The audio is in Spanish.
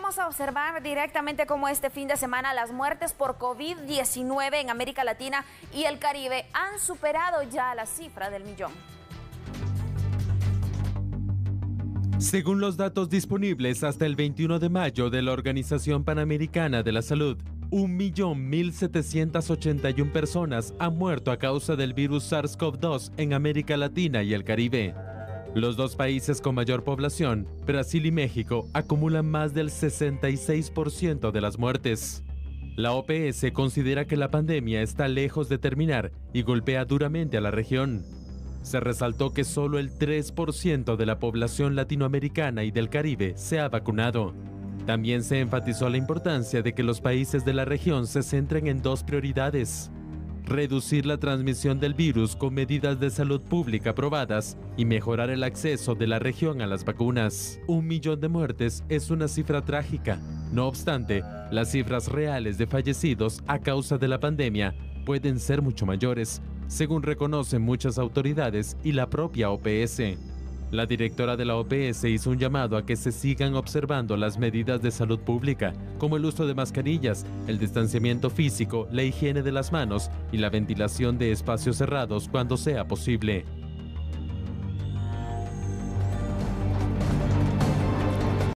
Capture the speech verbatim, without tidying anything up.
vamos a observar directamente cómo este fin de semana las muertes por COVID diecinueve en América Latina y el Caribe han superado ya la cifra del millón. Según los datos disponibles hasta el veintiuno de mayo de la Organización Panamericana de la Salud, un millón mil setecientas ochenta y una personas han muerto a causa del virus SARS CoV dos en América Latina y el Caribe. Los dos países con mayor población, Brasil y México, acumulan más del sesenta y seis por ciento de las muertes. La O P S considera que la pandemia está lejos de terminar y golpea duramente a la región. Se resaltó que solo el tres por ciento de la población latinoamericana y del Caribe se ha vacunado. También se enfatizó la importancia de que los países de la región se centren en dos prioridades: reducir la transmisión del virus con medidas de salud pública aprobadas y mejorar el acceso de la región a las vacunas. Un millón de muertes es una cifra trágica. No obstante, las cifras reales de fallecidos a causa de la pandemia pueden ser mucho mayores, según reconocen muchas autoridades y la propia O P S. La directora de la O P S hizo un llamado a que se sigan observando las medidas de salud pública, como el uso de mascarillas, el distanciamiento físico, la higiene de las manos y la ventilación de espacios cerrados cuando sea posible.